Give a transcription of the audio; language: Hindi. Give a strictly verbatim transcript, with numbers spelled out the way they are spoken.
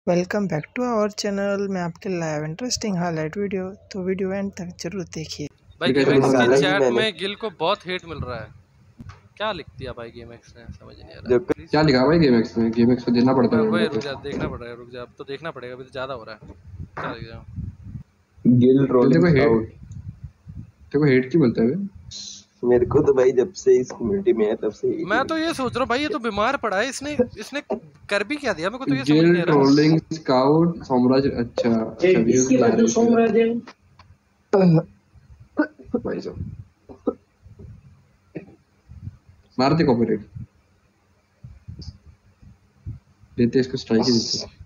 Welcome back to our channel. मैं आपके लाइव इंटरेस्टिंग हाईलाइट वीडियो, तो वीडियो एंड तक जरूर देखिए। भाई गेमएक्स की चैट में गिल को बहुत हेट मिल रहा है। क्या लिख दिया भाई गेमएक्स ने, समझ नहीं आ रहा। क्या लिखा भाई गेमएक्स में? गेमएक्स को देना पड़ता है। भाई रुक जा, देखना पड़ेगा, रुक जा, अब तो देखना पड़ेगा, अभी तो ज्यादा हो रहा है। क्या लिख दिया? Gill rolling out. देखो हेट क्यों बोलता है? मेरे को तो भाई जब से इस कम्युनिटी में है तब से मैं तो ये सोच रहा हूँ भाई, ये तो बीमार पड़ा है, इसने इसने कर भी क्या दिया, मेरे को तो ये समझ नहीं आ रहा। Trolling scout Somraj. अच्छा इसकी वजह सोमराज है भाई साहब, मारते कॉपीराइट देते, इसको स्ट्राइक ही देते।